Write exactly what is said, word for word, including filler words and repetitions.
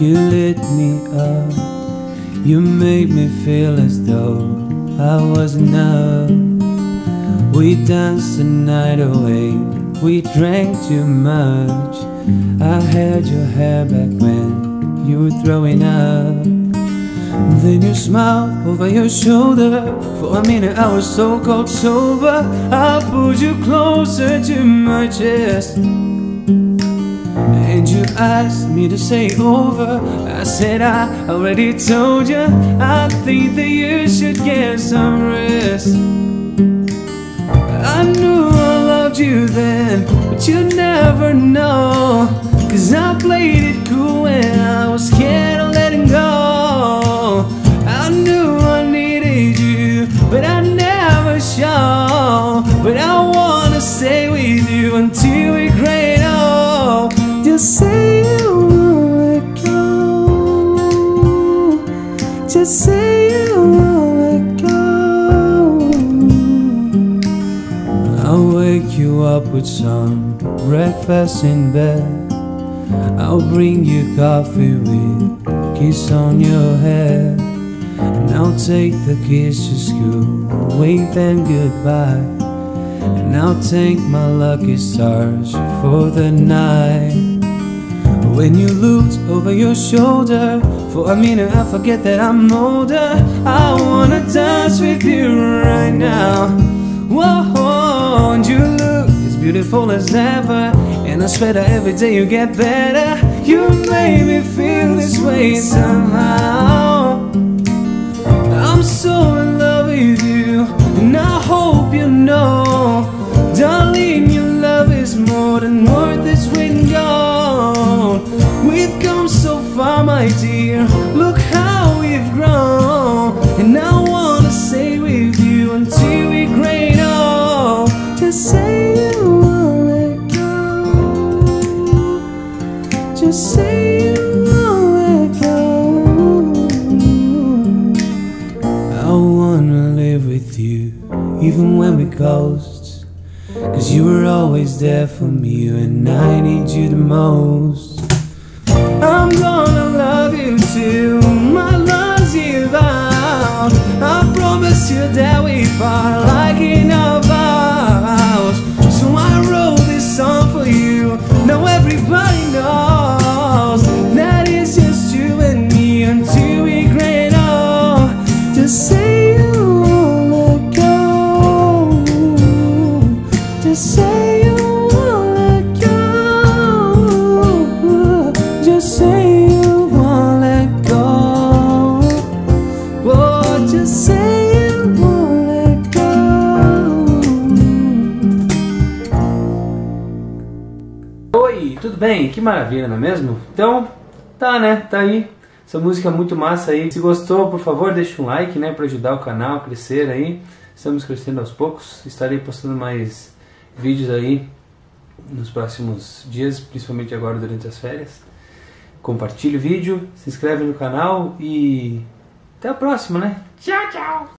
you lit me up. You made me feel as though I was enough. We danced the night away, we drank too much. I had your hair back when you were throwing up. Then you smiled over your shoulder. For a minute I was so cold sober. I pulled you closer to my chest, and you asked me to stay over. I said I already told you, I think that you should get some rest. I knew I loved you then, but you'd never know, 'cause I played it cool when I was scared of letting go. I knew I needed you, but I never showed. But I wanna stay with you until we great old. Just say you won't let go. Just say you won't let go. I'll wake you up with some breakfast in bed. I'll bring you coffee with a kiss on your head. And I'll take the kids to school, wave them goodbye. And I'll thank my lucky stars for the night. When you looked over your shoulder, for a minute I forget that I'm older. I wanna dance with you right now. Whoa, and you look as beautiful as ever, and I swear that every day you get better. You made me feel this way somehow. I'm so in love with you, and I hope you know, darling, your love is more than worth its weight in gold. We've come so far, my dear, look how we've grown. And I wanna stay with you until we great old. Just say you won't let go. Just say you won't let go. I wanna live with you, even when we ghost, 'cause you were always there for me when I need you the most. I'm gonna love you till my lungs give out. I promise you that we part like in our vows. So I wrote this song for you. Now everybody knows that it's just you and me until we great old. Just say you won't let go. Just say you won't let go. Just say you won't let go. Oh, just say you won't let go. Oi, tudo bem? Que maravilha, não é mesmo? Então, tá, né? Tá aí. Essa música é muito massa aí. Se gostou, por favor, deixa um like, né? Pra ajudar o canal a crescer aí. Estamos crescendo aos poucos. Estarei postando mais vídeos aí nos próximos dias, principalmente agora durante as férias. Compartilhe o vídeo, se inscreve no canal e até a próxima, né? Tchau, tchau!